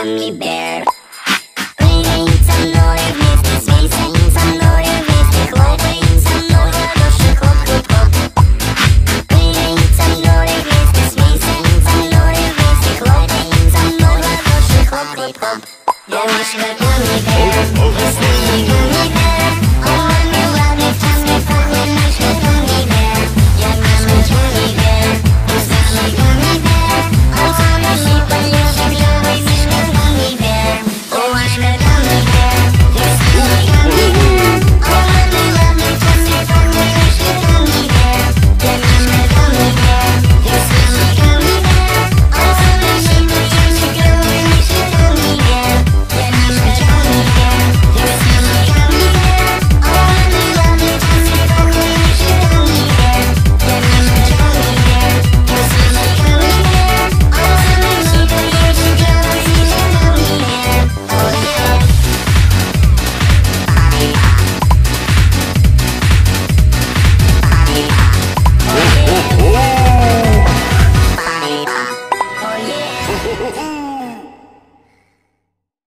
gummy bear. Прыгаем со мной вместе, свистим со мной вместе, хлопаем со мной в ладоши, хлоп-хлоп-хлоп. Прыгаем со мной вместе, свистим со мной вместе, хлопаем со мной в ладоши, хлоп-хлоп-хлоп. Я ваш gummy bear, вы с нами gummy bear.